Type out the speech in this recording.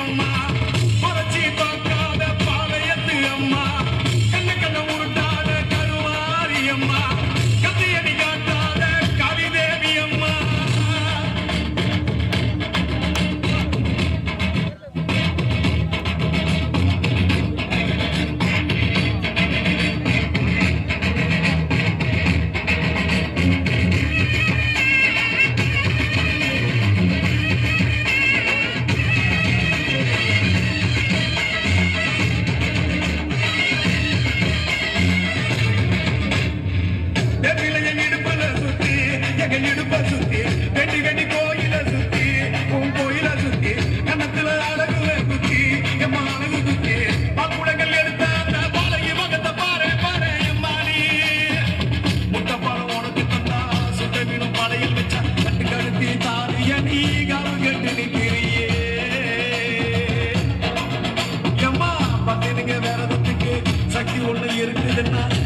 அம்மா மறைச்சி பார்க்காத பாளையத்து அம்மா கண்ண கண்ண உருட்டாத கருவாரி அம்மா கத்தியடி காட்டாத கவிதேவி அம்மா இடுப்ப சுத்தி வெட்டி வெட்டி கோயில சுத்தி உன் கோயில சுத்தி கணத்துல அழகுல குத்தி எம்மா அழகு குத்தி பாக்குடங்கள் எடுத்த அந்த பாலகி மகத்தை பாரு பாரு எம்மாடி முட்டை பாலம் உனக்கு தந்தா சுட்ட மீனும் பாலையில் வச்சா கட்டு கழுத்தி தாரிய நீ காவு கட்டு நிற்கிறியே எம்மா பத்தினுங்க வேற சக்தி ஒண்ணு இருக்குதுன்னா